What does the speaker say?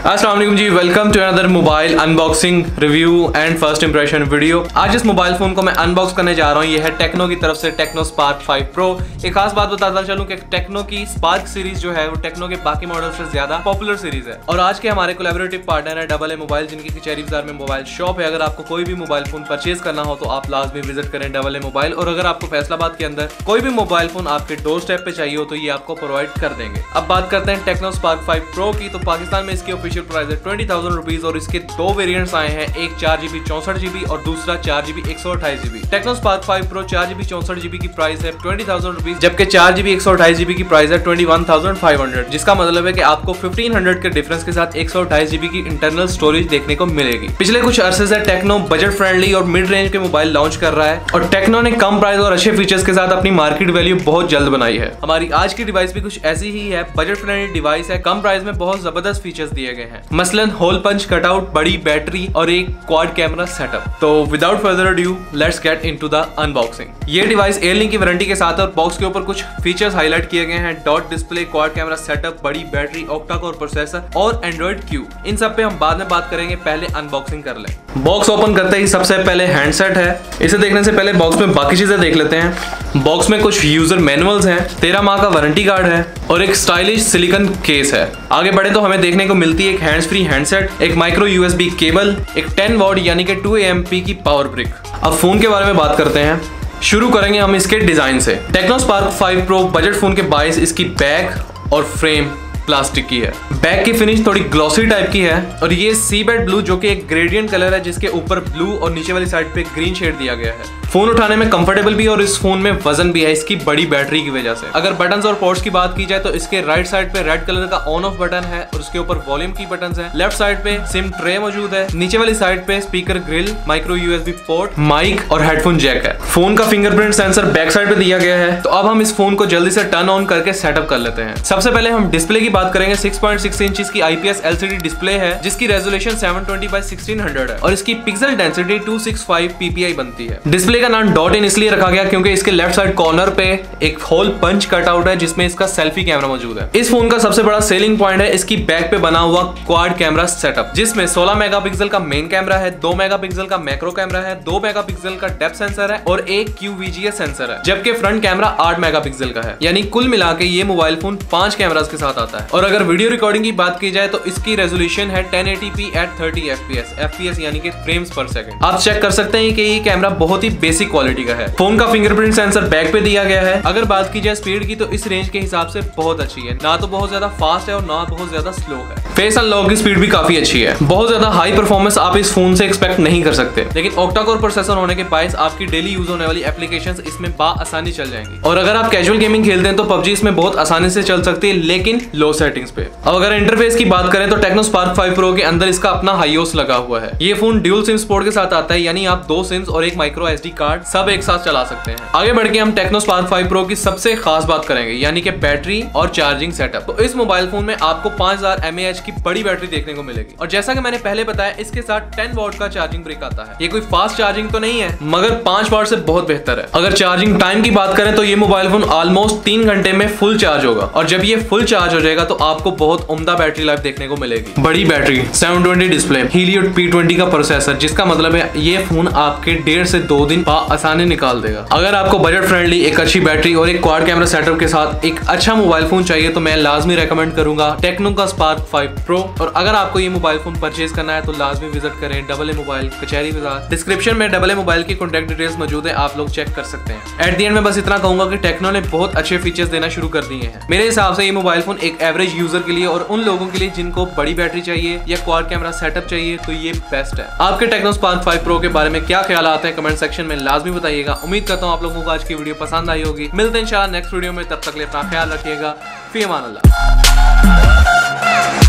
अस्सलाम वालेकुम जी, welcome to another mobile unboxing review and first impression video. आज इस मोबाइल फोन को मैं अनबॉक्स करने जा रहा हूँ। ये है टेक्नो की तरफ से टेक्नो स्पार्क 5 प्रो। एक खास बात बताता चलूं कि टेक्नो की स्पार्क सीरीज जो है वो टेक्नो के बाकी मॉडल से ज्यादा पॉपुलर सीरीज है। और आज के हमारे कोलैबोरेटिव पार्टनर है डबल ए मोबाइल, जिनकी कचहरी बाजार में मोबाइल शॉप है। अगर आपको कोई भी मोबाइल फोन परचेज करना हो तो आप लाजमी विजिट करें डबल ए मोबाइल। और अगर आपको फैसलाबाद के अंदर कोई भी मोबाइल फोन आपके डोर स्टेप पे चाहिए हो तो ये आपको प्रोवाइड कर देंगे। अब बात करते हैं टेक्नो स्पार्क 5 प्रो की। तो पाकिस्तान में इसकी ऑफिशियल प्राइस है 20,000 रुपीज और इसके दो वेरिएंट्स आए हैं, एक 4GB 64GB और दूसरा 4GB 128GB। Techno Spark 5 pro 4GB 64GB की प्राइस है 20,000 रुपीज, जबकि 4GB 128GB की प्राइस है 21,500, जिसका मतलब है कि आपको 1500 के डिफरेंस के साथ 128GB की इंटरनल स्टोरेज देखने को मिलेगी। पिछले कुछ अरसे से टेक्नो बजट फ्रेंडली और मिड रेंज के मोबाइल लॉन्च कर रहा है और टेक्नो ने कम प्राइस और अच्छे फीचर्स के साथ अपनी मार्केट वैल्यू बहुत जल्द बनाई है। हमारी आज की डिवाइस भी कुछ ऐसी ही है, बजट फ्रेंडली डिवाइस है, कम प्राइस में बहुत जबरदस्त फीचर्स दिए गए हैं, मसलन होल पंच कटआउट, बड़ी बैटरी और एक क्वाड कैमरा सेटअप। तो without further adieu let's get into the unboxing. ये डिवाइस एयरलिंक की वारंटी के साथ है और बॉक्स के ऊपर कुछ फीचर्स हाईलाइट किए गए हैं। Dot display, quad camera setup, बड़ी बैटरी, ऑक्टा कोर प्रोसेसर और एंड्रॉइड क्यू। इन सब पे हम बाद में बात करेंगे, पहले अनबॉक्सिंग कर लें। बॉक्स ओपन करते ही सबसे पहले हैंडसेट है। इसे देखने से पहले बॉक्स में बाकी चीजें देख लेते हैं। बॉक्स में कुछ यूजर मैनुअल्स हैं, 13 माह का वारंटी कार्ड है और एक स्टाइलिश सिलिकॉन केस है। आगे बढ़े तो हमें देखने को मिलती है एक हैंड्स फ्री हैंडसेट, एक माइक्रो USB केबल, एक 10 वॉट यानी कि 2 AMP की पावर ब्रिक। अब फोन के बारे में बात करते हैं। शुरू करेंगे हम इसके डिजाइन से। Tecno Spark 5 Pro budget phone के बायस इसकी बैक और फ्रेम प्लास्टिक की है। बैक की फिनिश थोड़ी ग्लॉसी टाइप की है और ये सी बेड ब्लू जो कि एक ग्रेडियंट कलर है, जिसके ऊपर ब्लू और नीचे वाली साइड पे ग्रीन शेड दिया गया है। फोन उठाने में कंफर्टेबल भी और इस फोन में वजन भी है इसकी बड़ी बैटरी की वजह से। अगर बटन्स और पोर्ट्स की बात की जाए तो इसके राइट साइड पे रेड कलर का ऑन ऑफ बटन है और उसके ऊपर वॉल्यूम की बटन्स है। लेफ्ट साइड पे सिम ट्रे मौजूद है। नीचे वाली साइड पे speaker grill, micro USB port, mic और हेडफोन जैक है। फोन का फिंगरप्रिंट सेंसर बैक साइड पे दिया गया है। तो अब हम इस फोन को जल्दी से टर्न ऑन करके सेटअप कर लेते हैं। सबसे पहले हम डिस्प्ले की बात करेंगे। 6.6 इंच की IPS LCD डिस्प्ले है, जिसकी रेजोल्यूशन 720x1600 है और इसकी पिक्सल डेंसिटी 265 ppi बनती है। डिस्प्ले का नाम डॉट इन इसलिए रखा गया क्योंकि इसके लेफ्ट साइड कॉर्नर पे एक होल पंच कटआउट है, जिसमें इसका सेल्फी कैमरा मौजूद है। इस फोन का सबसे बड़ा सेलिंग पॉइंट है इसकी बैक पे बना हुआ क्वाड कैमरा सेटअप, जिसमें 16 मेगापिक्सल का मेन कैमरा है, 2 मेगापिक्सल का मैक्रो कैमरा है, 2 मेगापिक्सल का डेप्थ सेंसर है और एक QVGA सेंसर है, जबकि फ्रंट कैमरा 8 मेगापिक्सल का है। यानी कुल मिला के ये मोबाइल फोन 5 कैमरास के साथ आता है। और अगर वीडियो रिकॉर्डिंग की बात की जाए तो इसकी रेजोल्यूशन है 1080p at 30 FPS यानी कि फ्रेम्स पर सेकंड। आप चेक कर सकते हैं कि ये कैमरा बहुत ही बेसिक क्वालिटी का है। फोन का फिंगरप्रिंट सेंसर बैक पे दिया गया है। अगर बात की जाए स्पीड की तो इस रेंज के हिसाब से बहुत अच्छी है, ना तो बहुत ज्यादा फास्ट है और ना बहुत ज्यादा स्लो है। फेस अनलॉक की स्पीड भी काफी अच्छी है। बहुत ज्यादा हाई परफॉर्मेंस आप इस फोन से एक्सपेक्ट नहीं कर सकते, लेकिन ऑक्टा कोर प्रोसेसर होने के बायस आपकी डेली यूज होने वाली एप्लीकेशंस इसमें आसानी चल जाएंगी। और अगर आप कैजुअल गेमिंग खेलते हैं तो PUBG इसमें बहुत आसानी से चल सकती है, लेकिन लो सेटिंग्स पे। अब अगर इंटरफेस की बात करें तो टेक्नो स्पार्क 5 प्रो के अंदर इसका अपना हाईओस लगा हुआ है। ये फोन ड्यूल सिम सपोर्ट के साथ आता है, यानी आप 2 सिम्स और एक माइक्रो SD कार्ड सब एक साथ चला सकते हैं। आगे बढ़ के हम टेक्नो स्पार्क 5 प्रो की सबसे खास बात करेंगे, यानी कि बैटरी और चार्जिंग सेटअप। तो इस मोबाइल फोन में आपको 5000 mAh की बड़ी बैटरी देखने को मिलेगी और जैसा कि मैंने पहले बताया इसके साथ 10 वॉट का चार्जिंग ब्रिक आता है। ये कोई फास्ट चार्जिंग तो नहीं है, मगर 5 वॉट से बहुत बेहतर है। अगर चार्जिंग टाइम की बात करें तो ये मोबाइल फोन ऑलमोस्ट 3 घंटे में फुल चार्ज होगा और जब ये फुल चार्ज हो जाएगा तो आपको बहुत उम्दा बैटरी लाइफ देखने को मिलेगी। बड़ी बैटरी, 720 डिस्प्ले, Helio P20 का प्रोसेसर, जिसका मतलब है ये फोन आपके 1.5 से 2 दिन आसानी निकाल देगा। अगर आपको बजट फ्रेंडली, एक अच्छी बैटरी और एक क्वाड कैमरा सेटअप के साथ एक अच्छा मोबाइल फोन चाहिए तो मैं लाजमी रेकमेंड करूंगा टेक्नो का स्पार्क 5 प्रो। और अगर आपको ये मोबाइल फोन परचेज करना है तो लाजमी विजिट करें डबल ए मोबाइल, कचहरी बाजार। डिस्क्रिप्शन में डबल ए मोबाइल की कॉन्टैक्ट डिटेल्स मौजूद है, आप लोग चेक कर सकते हैं। एट द एंड में बस इतना कहूंगा कि टेक्नो ने बहुत अच्छे फीचर्स देना शुरू कर दिए हैं। मेरे हिसाब से ये मोबाइल फोन एक एवरेज यूजर के लिए और उन लोगों के लिए जिनको बड़ी बैटरी चाहिए या क्वाड कैमरा सेटअप चाहिए तो ये बेस्ट है। आपके टेक्नो स्पार्क 5 प्रो के बारे में क्या ख्याल आते हैं कमेंट सेक्शन में लाजमी बताइएगा। उम्मीद करता हूँ आप लोगों को आज की वीडियो पसंद आई होगी। मिलते हैं इंशाल्लाह नेक्स्ट वीडियो में, तब तक के लिए अपना ख्याल रखिएगा। फी अमान अल्लाह।